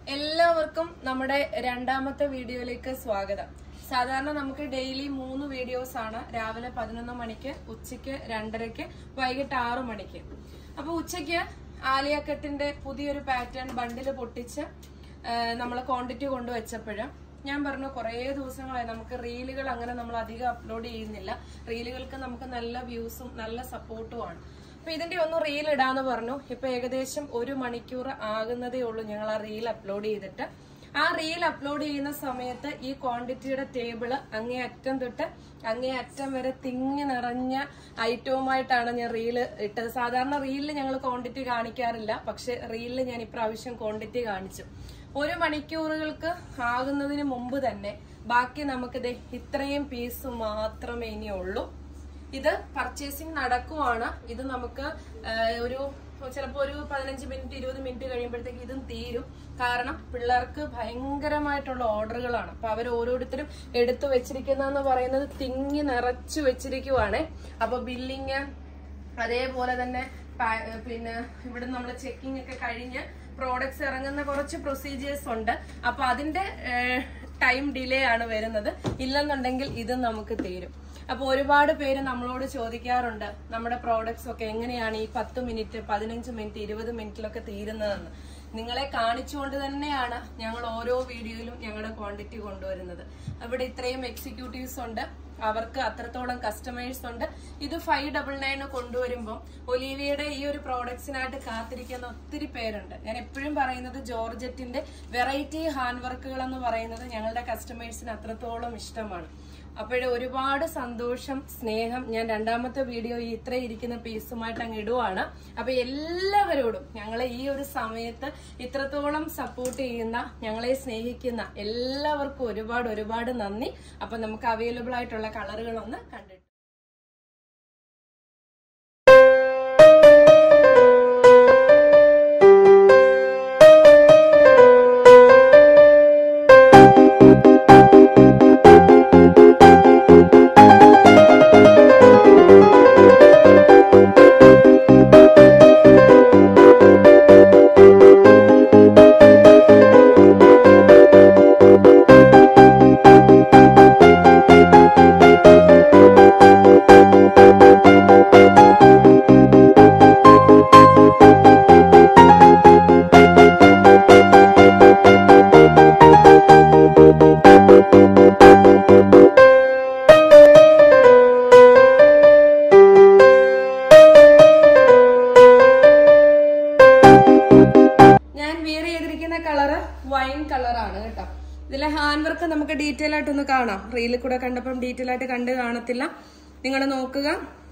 എല്ലാവർക്കും നമ്മുടെ രണ്ടാമത്തെ വീഡിയോയിലേക്ക് സ്വാഗതം. സാധാരണ നമുക്ക് ഡെയിലി 3 വീഡിയോസ് ആണ്. രാവിലെ 11 മണിക്ക്, ഉച്ചയ്ക്ക് 2:30ക്ക്, വൈകിട്ട് 6 മണിക്ക്. അപ്പൊ ഉച്ചയ്ക്ക് ആലിയ കട്ടിന്റെ പുതിയൊരു പാറ്റേൺ ബണ്ടിൽ പൊട്ടിച്ച് നമ്മൾ ക്വാണ്ടിറ്റി കൊണ്ടുവച്ചപ്പോഴും ഞാൻ പറഞ്ഞു കുറേ ദിവസങ്ങളായി നമുക്ക് റീലുകൾ അങ്ങനെ നമ്മൾ അധികം അപ്ലോഡ് ചെയ്യുന്നില്ല. റീലുകൾക്ക് നമുക്ക് നല്ല വ്യൂസും നല്ല സപ്പോർട്ടും ആണ്. അപ്പൊ ഇതിന്റെ ഒന്ന് റീൽ ഇടാന്ന് പറഞ്ഞു. ഇപ്പൊ ഏകദേശം 1 മണിക്കൂർ ആകുന്നതേ ഉള്ളൂ ഞങ്ങൾ ആ റീൽ അപ്ലോഡ് ചെയ്തിട്ട്. ആ റീൽ അപ്ലോഡ് ചെയ്യുന്ന സമയത്ത് ഈ ക്വാണ്ടിറ്റിയുടെ ടേബിള് അങ്ങേ അറ്റം തൊട്ട് അങ്ങേ അറ്റം വരെ തിങ്ങി നിറഞ്ഞ ഐറ്റവുമായിട്ടാണ് ഞാൻ റീല് ഇട്ടത്. സാധാരണ റീലിൽ ഞങ്ങൾ ക്വാണ്ടിറ്റി കാണിക്കാറില്ല, പക്ഷെ റീലിൽ ഞാൻ ഇപ്രാവശ്യം ക്വാണ്ടിറ്റി കാണിച്ചു. 1 മണിക്കൂറുകൾക്ക് ആകുന്നതിന് മുമ്പ് തന്നെ ബാക്കി നമുക്കിത് ഇത്രയും പീസ് മാത്രമേ ഇനിയുള്ളൂ. ഇത് പർച്ചേസിങ് നടക്കുവാണ്. ഇത് നമുക്ക് ചിലപ്പോ ഒരു 15 മിനിറ്റ് 20 മിനിറ്റ് കഴിയുമ്പോഴത്തേക്ക് ഇതും തീരും. കാരണം പിള്ളേർക്ക് ഭയങ്കരമായിട്ടുള്ള ഓർഡറുകളാണ്. അപ്പൊ അവർ ഓരോരുത്തരും എടുത്തു വെച്ചിരിക്കുന്നതെന്ന് പറയുന്നത് തിങ്ങി നിറച്ചു വെച്ചിരിക്കുവാണ്. അപ്പൊ ബില്ലിങ് അതേപോലെ തന്നെ പിന്നെ ഇവിടെ നമ്മൾ ചെക്കിംഗ് ഒക്കെ കഴിഞ്ഞ് പ്രോഡക്ട്സ് ഇറങ്ങുന്ന കുറച്ച് പ്രൊസീജിയേഴ്സ് ഉണ്ട്. അപ്പൊ അതിന്റെ ടൈം ഡിലേ ആണ് വരുന്നത്. ഇല്ലെന്നുണ്ടെങ്കിൽ ഇത് നമുക്ക് തീരും. അപ്പൊ ഒരുപാട് പേര് നമ്മളോട് ചോദിക്കാറുണ്ട് നമ്മുടെ പ്രോഡക്ട്സ് ഒക്കെ എങ്ങനെയാണ് ഈ 10 മിനിറ്റ് 15 മിനിറ്റ് 20 മിനിറ്റിലൊക്കെ തീരുന്നതെന്ന്. നിങ്ങളെ കാണിച്ചുകൊണ്ട് തന്നെയാണ് ഞങ്ങൾ ഓരോ വീഡിയോയിലും ഞങ്ങളുടെ ക്വാണ്ടിറ്റി കൊണ്ടുവരുന്നത്. അവിടെ ഇത്രയും എക്സിക്യൂട്ടീവ്സ് ഉണ്ട്, അവർക്ക് അത്രത്തോളം കസ്റ്റമേഴ്സ് ഉണ്ട്. ഇത് 599 കൊണ്ടുവരുമ്പോൾ ഒലീവിയയുടെ ഈ ഒരു പ്രോഡക്ട്സിനായിട്ട് കാത്തിരിക്കുന്ന ഒത്തിരി പേരുണ്ട്. ഞാൻ എപ്പോഴും പറയുന്നത് ജോർജറ്റിന്റെ വെറൈറ്റി ഹാൻഡ് വർക്കുകൾ എന്ന് പറയുന്നത് ഞങ്ങളുടെ കസ്റ്റമേഴ്സിന് അത്രത്തോളം ഇഷ്ടമാണ്. അപ്പോഴേ ഒരുപാട് സന്തോഷം, സ്നേഹം. ഞാൻ രണ്ടാമത്തെ വീഡിയോ ഈ ഇത്ര ഇരിക്കുന്ന പീസുമായിട്ട് അങ്ങ് ഇടുവാണ്. അപ്പൊ എല്ലാവരോടും ഞങ്ങളെ ഈ ഒരു സമയത്ത് ഇത്രത്തോളം സപ്പോർട്ട് ചെയ്യുന്ന, ഞങ്ങളെ സ്നേഹിക്കുന്ന എല്ലാവർക്കും ഒരുപാട് നന്ദി. അപ്പൊ നമുക്ക് അവൈലബിൾ ആയിട്ടുള്ള കളറുകളൊന്ന് കണ്ടിട്ട് വൈൻ കളറാണ് കേട്ടോ. ഇതിലെ ഹാൻഡ് വർക്ക് നമുക്ക് ഡീറ്റെയിൽ ആയിട്ടൊന്ന് കാണാം. റീലിൽ കൂടെ കണ്ടപ്പം ഡീറ്റെയിൽ ആയിട്ട് കണ്ടു കാണത്തില്ല. നിങ്ങൾ നോക്കുക,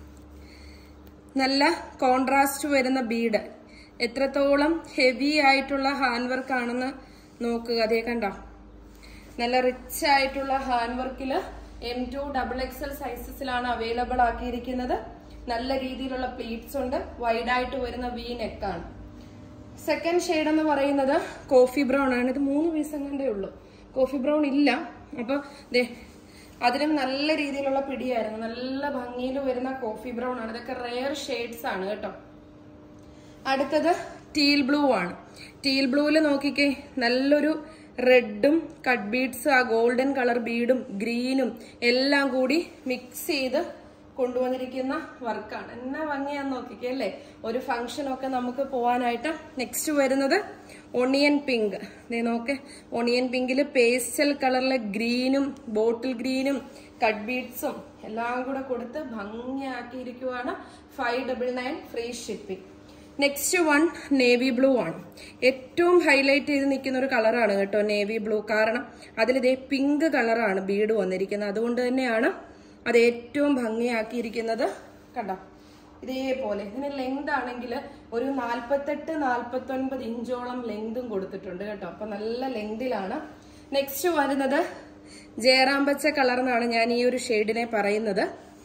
നല്ല കോൺട്രാസ്റ്റ് വരുന്ന ബീഡ്, എത്രത്തോളം ഹെവി ആയിട്ടുള്ള ഹാൻഡ് വർക്ക് ആണെന്ന് നോക്കുക. അതേ കണ്ടോ, നല്ല റിച്ച് ആയിട്ടുള്ള ഹാൻഡ് വർക്കില് M2 XXL സൈസസിലാണ് അവൈലബിൾ ആക്കിയിരിക്കുന്നത്. നല്ല രീതിയിലുള്ള പ്ലീറ്റ്സ് ഉണ്ട്. വൈഡ് ആയിട്ട് വരുന്ന വി നെക്കാണ്. സെക്കൻഡ് ഷെയ്ഡ് എന്ന് പറയുന്നത് കോഫി ബ്രൗൺ ആണ്. ഇത് 3 പീസ് കണ്ടേ ഉള്ളൂ, കോഫി ബ്രൗൺ ഇല്ല. അപ്പൊ അതിനും നല്ല രീതിയിലുള്ള പിടിയായിരുന്നു. നല്ല ഭംഗിയിൽ വരുന്ന കോഫി ബ്രൗൺ ആണ്. ഇതൊക്കെ റെയർ ഷെയ്ഡ്സ് ആണ് കേട്ടോ. അടുത്തത് ടീൽ ബ്ലൂ ആണ്. ടീൽ ബ്ലൂവിൽ നോക്കിക്കേ, നല്ലൊരു റെഡും കട്ട് ബീഡ്സ്, ആ ഗോൾഡൻ കളർ ബീഡും ഗ്രീനും എല്ലാം കൂടി മിക്സ് ചെയ്ത് കൊണ്ടുവന്നിരിക്കുന്ന വർക്കാണ്. എന്നാ ഭംഗിയാന്ന് നോക്കിക്കേ അല്ലേ, ഒരു ഫംഗ്ഷനൊക്കെ നമുക്ക് പോവാനായിട്ട്. നെക്സ്റ്റ് വരുന്നത് ഒണിയൻ പിങ്ക്. നോക്കെ, ഒണിയൻ പിങ്കില് പേസ്റ്റൽ കളറിലെ ഗ്രീനും ബോട്ടിൽ ഗ്രീനും കട്ട് ബീഡ്സും എല്ലാം കൂടെ കൊടുത്ത് ഭംഗിയാക്കിയിരിക്കുവാണ്. 599 free shipping. Next one navy blue ആണ്. ഏറ്റവും ഹൈലൈറ്റ് ചെയ്ത് നിൽക്കുന്ന ഒരു കളറാണ് കേട്ടോ നേവി ബ്ലൂ. കാരണം അതിലിതേ പിങ്ക് കളറാണ് ബീഡ് വന്നിരിക്കുന്നത്. അതുകൊണ്ട് തന്നെയാണ് അത് ഏറ്റവും ഭംഗിയാക്കിയിരിക്കുന്നത്. കണ്ടോ, ഇതേപോലെ. ഇതിന് ലെങ്ത് ആണെങ്കിൽ ഒരു 48-49 ഇഞ്ചോളം ലെങ്തും കൊടുത്തിട്ടുണ്ട് കേട്ടോ. അപ്പൊ നല്ല ലെങ്തിലാണ്. നെക്സ്റ്റ് വരുന്നത് ജയറാമ്പച്ച കളർ എന്നാണ് ഞാൻ ഈ ഒരു ഷെയ്ഡിനെ പറയുന്നത്.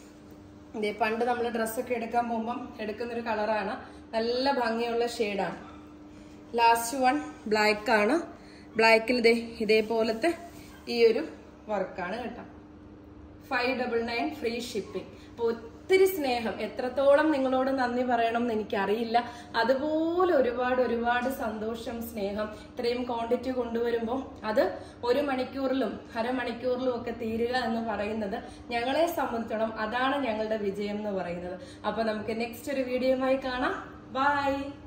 പണ്ട് നമ്മൾ ഡ്രസ്സൊക്കെ എടുക്കാൻ പോകുമ്പം എടുക്കുന്നൊരു കളറാണ്. നല്ല ഭംഗിയുള്ള ഷെയ്ഡാണ്. ലാസ്റ്റ് വൺ ബ്ലാക്ക് ആണ്. ബ്ലാക്കിൽ ഇതേപോലത്തെ ഈ ഒരു വർക്കാണ് കേട്ടോ. 599 ഫ്രീ ഷിപ്പിംഗ്. അപ്പൊ ഒത്തിരി സ്നേഹം, എത്രത്തോളം നിങ്ങളോട് നന്ദി പറയണം എന്ന് എനിക്കറിയില്ല. അതുപോലെ ഒരുപാട് സന്തോഷം, സ്നേഹം. ഇത്രയും ക്വാണ്ടിറ്റി കൊണ്ടുവരുമ്പോൾ അത് 1 മണിക്കൂറിലും അരമണിക്കൂറിലും ഒക്കെ തീരുക എന്ന് പറയുന്നത് ഞങ്ങളെ സംബന്ധിച്ചിടത്തോളം അതാണ് ഞങ്ങളുടെ വിജയം എന്ന് പറയുന്നത്. അപ്പൊ നമുക്ക് നെക്സ്റ്റ് ഒരു വീഡിയോയുമായി കാണാം. ബൈ.